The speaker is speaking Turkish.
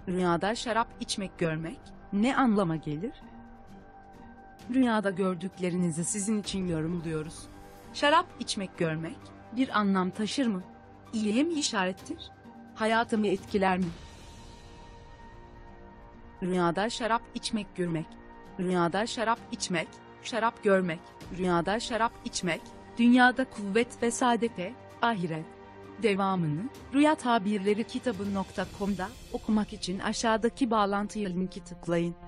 Rüyada şarap içmek görmek ne anlama gelir? Rüyada gördüklerinizi sizin için yorumluyoruz. Şarap içmek görmek bir anlam taşır mı? İyiye mi işarettir? Hayatımı etkiler mi? Rüyada şarap içmek görmek. Rüyada şarap içmek, şarap görmek. Rüyada şarap içmek, dünyada kuvvet ve saadete, ahiret. Devamını, rüyatabirleri kitabı.com'da okumak için aşağıdaki bağlantıya linki tıklayın.